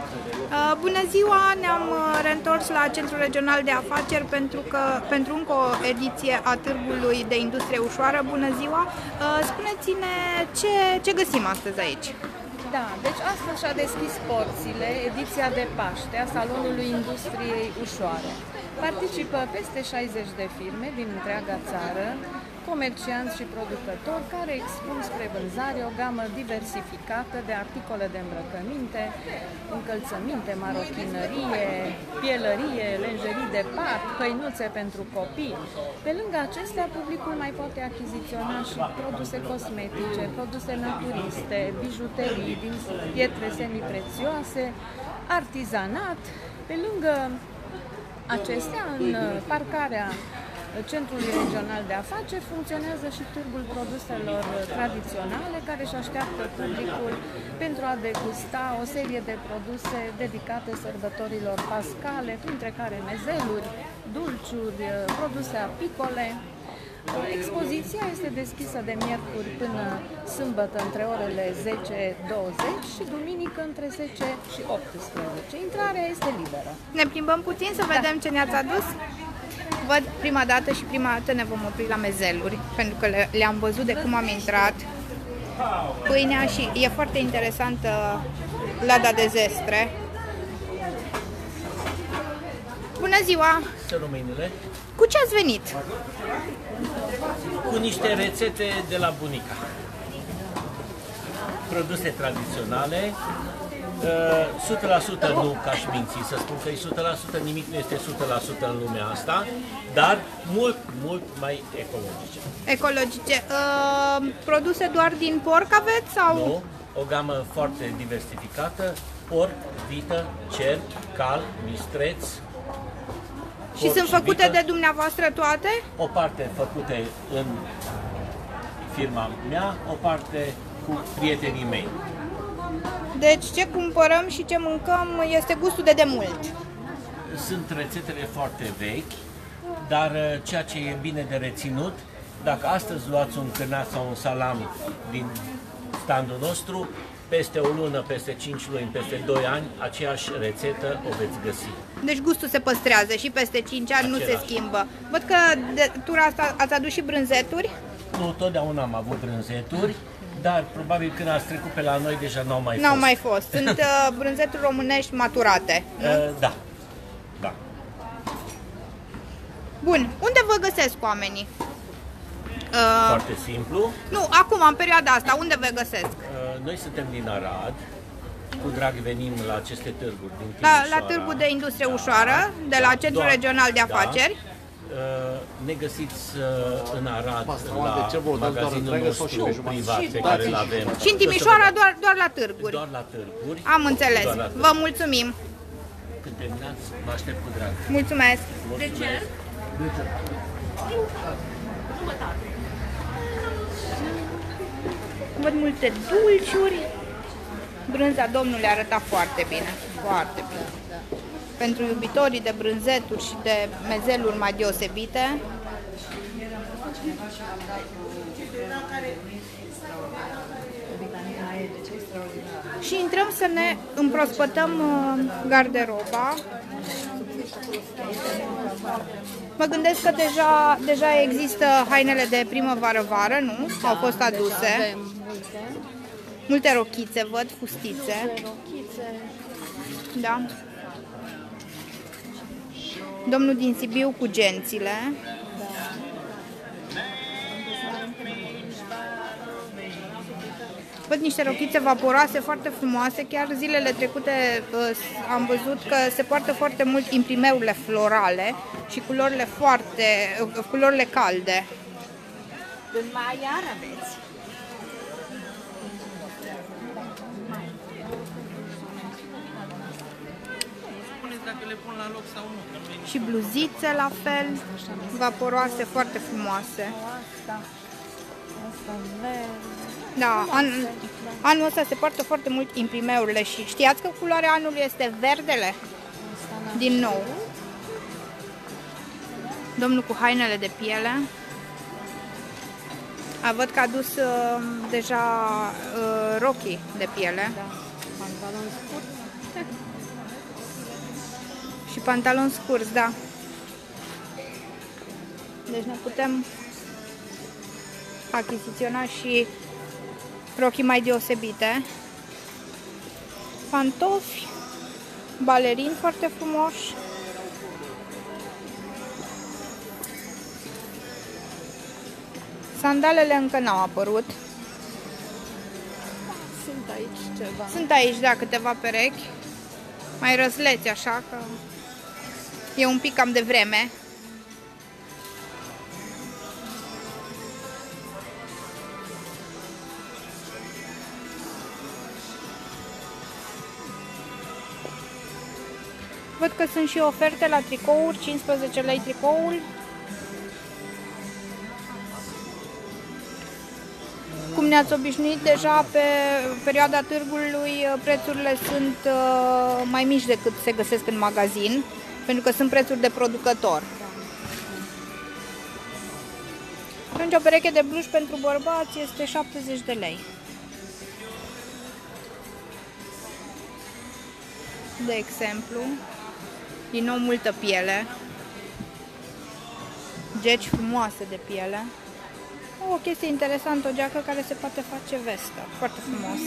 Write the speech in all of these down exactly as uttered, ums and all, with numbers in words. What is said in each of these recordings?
Bună ziua! Ne-am reîntors la Centrul Regional de Afaceri pentru, că, pentru încă o ediție a Târgului de Industrie Ușoară. Bună ziua! Spuneți-ne ce, ce găsim astăzi aici. Da, deci astăzi și-a deschis porțile ediția de Paște a Salonului Industriei Ușoare. Participă peste șaizeci de firme din întreaga țară, comercianți și producători care expun spre vânzare o gamă diversificată de articole de îmbrăcăminte, încălțăminte, marochinărie, pielărie, lenjerii de pat, hăinuțe pentru copii. Pe lângă acestea, publicul mai poate achiziționa și produse cosmetice, produse naturiste, bijuterii din pietre semiprețioase, artizanat. Pe lângă acestea, în parcarea Centrului Regional de Afaceri funcționează și Târgul Produselor Tradiționale, care își așteaptă publicul pentru a degusta o serie de produse dedicate sărbătorilor pascale, printre care mezeluri, dulciuri, produse apicole. Expoziția este deschisă de miercuri până sâmbătă între orele zece douăzeci și duminică între zece și optsprezece. Intrarea este liberă. Ne plimbăm puțin să vedem da. ce ne-ați adus? Văd prima dată și prima dată ne vom opri la mezeluri, pentru că le-am le văzut de cum am intrat. Pâinea și e foarte interesantă lada de zestre. Bună ziua! Rămâinile. Cu ce ați venit? Cu niște rețete de la bunica. Produse tradiționale. o sută la sută nu ca și minții, să spun că e o sută la sută, nimic nu este o sută la sută în lumea asta, dar mult, mult mai ecologice. Ecologice. Uh, produse doar din porc aveți? Sau? Nu, o gamă foarte diversificată, porc, vită, cerb, cal, mistreț. Și sunt făcute și de dumneavoastră toate? O parte făcute în firma mea, o parte cu prietenii mei. Deci ce cumpărăm și ce mâncăm este gustul de demult. Sunt rețetele foarte vechi, dar ceea ce e bine de reținut, dacă astăzi luați un cârnaț sau un salam din standul nostru, peste o lună, peste cinci luni, peste doi ani, aceeași rețetă o veți găsi. Deci gustul se păstrează și peste cinci ani Același. nu se schimbă. Văd că de tura asta ați adus și brânzeturi? Nu, totdeauna am avut brânzeturi. Dar probabil când ați trecut pe la noi deja n-au mai fost. N-au mai fost. Sunt uh, brânzeturi românești maturate. Nu? Uh, da. Da. Bun. Unde vă găsesc oamenii? Uh, Foarte simplu. Nu, acum, în perioada asta, unde vă găsesc? Uh, noi suntem din Arad. Cu drag venim la aceste târguri din la, la Târgul de Industrie da, Ușoară, de la Centrul Doar, Regional de Afaceri. Da. Ne găsiți în Arad, la magazinul nostru privat pe care îl avem. Și în Timișoara doar, doar la târguri. Doar la târguri. Am înțeles. Vă mulțumim. Când terminați, vă aștept cu drag. Mulțumesc. De ce? Văd multe dulciuri. Brânza domnului arăta foarte bine. Foarte bine. Pentru iubitorii de brânzeturi și de mezeluri mai deosebite. Și intrăm să ne împrospătăm garderoba. Mă gândesc că deja, deja există hainele de primăvară-vară, nu? Au fost aduse. Multe rochițe, văd, fustițe. Da. Domnul din Sibiu cu gențile. Văd niște rochițe vaporoase foarte frumoase. Chiar zilele trecute uh, am văzut că se poartă foarte mult imprimeurile florale și culorile foarte, uh, culorile calde. În mai iar aveți. Dacă le pun la loc sau nu. Și bluzițe la fel, vaporoase, foarte frumoase. Da, an, anul ăsta se poartă foarte mult imprimeurile și știați că culoarea anului este verdele? Din nou. Domnul cu hainele de piele. A, văd că a dus uh, deja uh, rochii de piele. Da, pantaloni scurt. Și pantaloni scurți, da. Deci ne putem achiziționa și rochii mai deosebite. Pantofi, balerini foarte frumoși. Sandalele încă n-au apărut. Sunt aici ceva. Sunt aici, da, câteva perechi. Mai răzleți, așa că e un pic cam de vreme. Văd că sunt și oferte la tricouri, cincisprezece lei tricoul. Cum ne-ați obișnuit deja, pe perioada târgului prețurile sunt mai mici decât se găsesc în magazin, pentru că sunt prețuri de producător. Atunci o pereche de bluși pentru bărbați este șaptezeci de lei. De exemplu, din nou multă piele, geci frumoase de piele. O chestie interesantă, o geacă care se poate face vestă. Foarte frumos.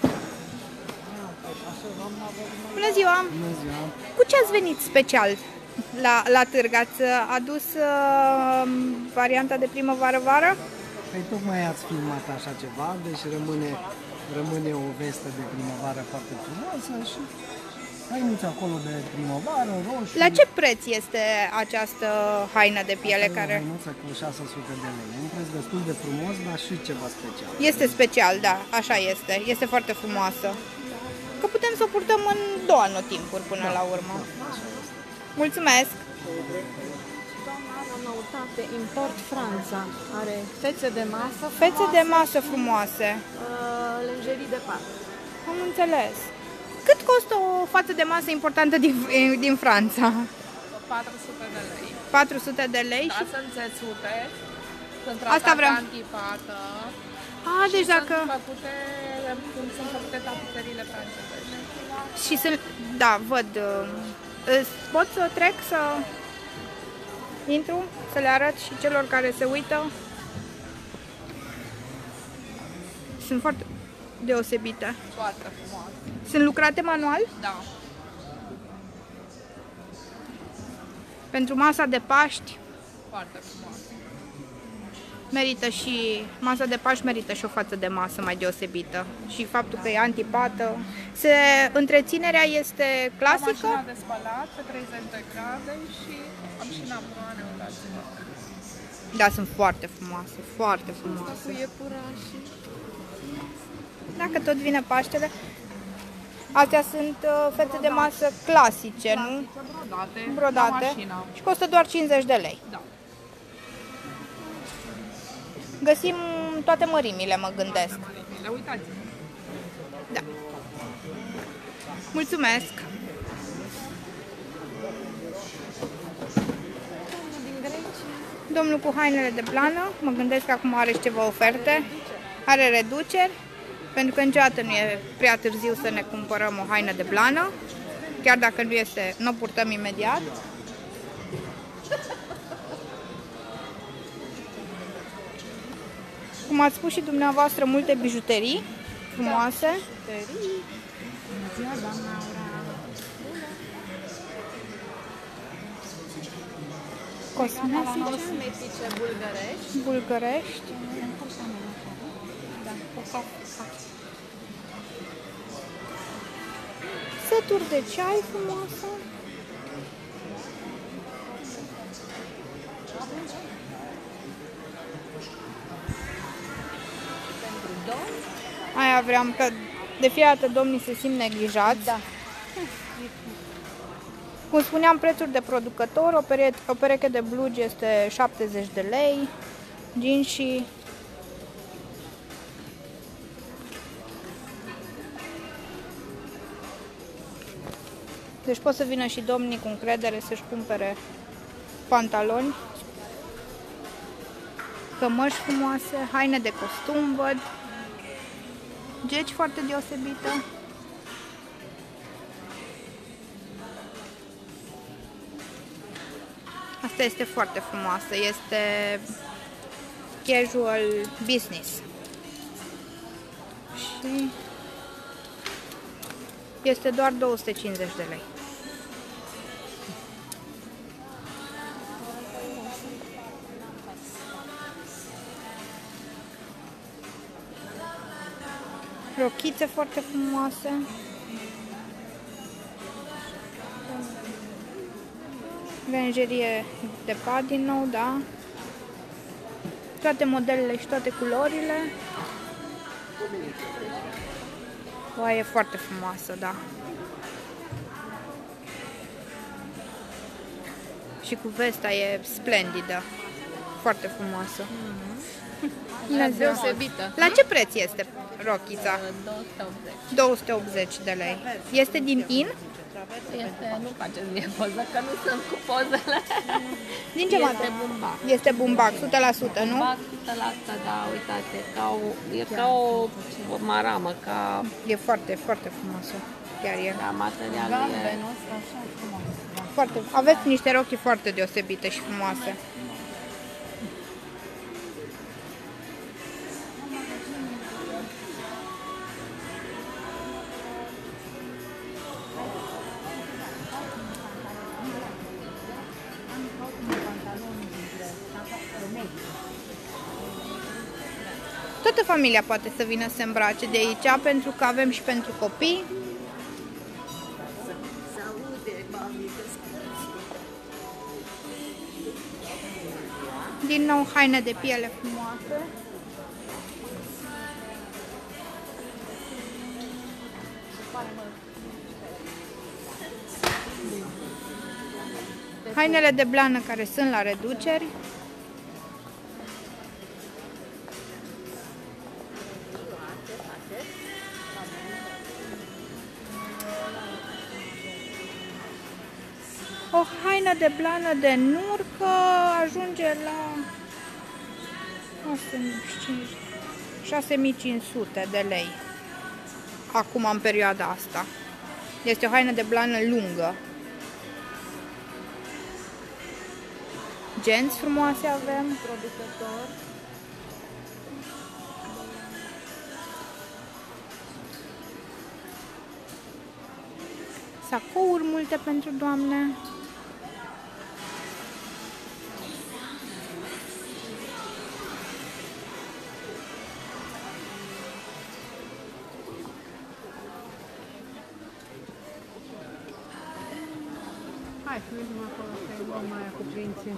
Bună ziua! Bună ziua! Cu ce ați venit special la, la târg? Ați adus uh, varianta de primăvară-vară? Păi tocmai ați filmat așa ceva, deci rămâne, rămâne o vestă de primăvară foarte frumoasă și hainuți acolo de primăvară, roșu. La ce preț este această haină de piele? Asta Care e o hainuță cu șase sute de lei. Un preț destul de frumos, dar și ceva special. este special, da, așa este. Este foarte frumoasă. Că putem să o purtăm în două anotimpuri până la urmă. Mulțumesc! Doamna are o noutate, import Franța. Are fețe de masă Fețe de frumoase, masă frumoase. uh, lenjerii de pat. Am înțeles. Cât costă o față de masă importantă din, din Franța? patru sute de lei. patru sute de lei? Da, Și... sunt țesute, sunt Asta tratate vreau. antipată. A, deci dacă... Sunt făcute, cum sunt făcute tapiserile franceze. Și sunt... Da, văd. Îți pot să trec, să intru, să le arăt și celor care se uită? Sunt foarte deosebite. Foarte frumoase. Sunt lucrate manual? Da. Pentru masa de Paști Foarte frumoase. merită și... Masa de Paști merită și o față de masă mai deosebită. Și faptul că e antipată. Se, întreținerea este Am clasică? mașina de spălat pe treizeci de grade și am și napoane, uitați-vă. Da, sunt foarte frumoase, foarte frumoase. Cu iepurașii. Dacă tot vine Paștele, astea sunt uh, fete de masă clasice, nu? Brodate, Brodate. la mașină. Și costă doar cincizeci de lei. Da. Găsim toate mărimile, mă gândesc. Mărimile, uitați-vă. Da. Mulțumesc! Din Grecia. Domnul cu hainele de blană, mă gândesc că acum are și ceva oferte. Are reduceri, pentru că niciodată nu e prea târziu să ne cumpărăm o haină de blană. Chiar dacă nu este, nu o purtăm imediat. Cum ați spus și dumneavoastră, multe bijuterii frumoase. Cosmetice Cosmetice bulgărești. bulgărești. Seturi de ceai frumoase. Aia vreau, că de fiecare dată domnii se simt neglijați. Da. Cum spuneam, prețuri de producător, o, pere o pereche de blugi este șaptezeci de lei, jeansii deci pot să vină și domnii cu încredere să-și cumpere pantaloni, cămăși frumoase, haine de costum, văd, geci foarte deosebită. Asta este foarte frumoasă, este casual business. Și este doar două sute cincizeci de lei. Rochițe foarte frumoase. Lenjerie de pat din nou, da. Toate modelele și toate culorile. Oa, e foarte frumoasă, da. Și cu vesta e splendidă. Foarte frumoasă. E deosebită. La ce preț este rochița? două sute optzeci. două sute optzeci de lei. Este din in? Este, nu faceți mie poză, că nu sunt cu pozele. Din ce Este material? bumbac. Este bumbac, o sută la sută, nu? Bumbac, o sută la sută, da, uitați, ca o, e ca o, o maramă, ca E foarte, foarte frumoasă. Chiar e. da, materialul e... Foarte. Aveți niște rochii foarte deosebite și frumoase. Toată familia poate să vină să se îmbrace de aici, pentru că avem și pentru copii. Din nou haine de piele frumoase. Hainele de blană care sunt la reduceri. O haină de blană de nurcă ajunge la șase mii cinci sute de lei. Acum, în perioada asta. Este o haină de blană lungă. Genți frumoase avem. Producător. Sacouri multe pentru doamne. Hai să mergem acolo să îi luăm aia cu prinții.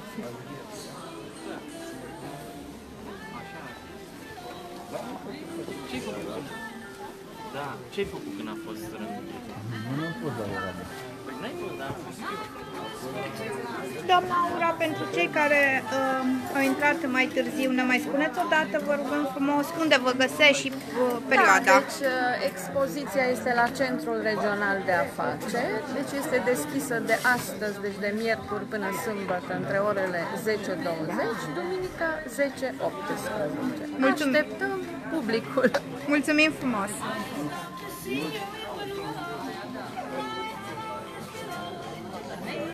Ce-ai făcut? Da, ce-ai făcut când a fost rândul? Nu am fost la ora mea. Păi n-ai fost, dar am fost eu. Doamna Aura, pentru cei care uh, au intrat mai târziu, ne mai spuneți o dată, vă rugăm frumos, unde vă găsești și uh, perioada? Da, deci uh, expoziția este la Centrul Regional de Afaceri, deci este deschisă de astăzi, deci de miercuri până sâmbătă, între orele zece douăzeci, duminica zece optsprezece. Mulțumim. Așteptăm publicul. Mulțumim frumos!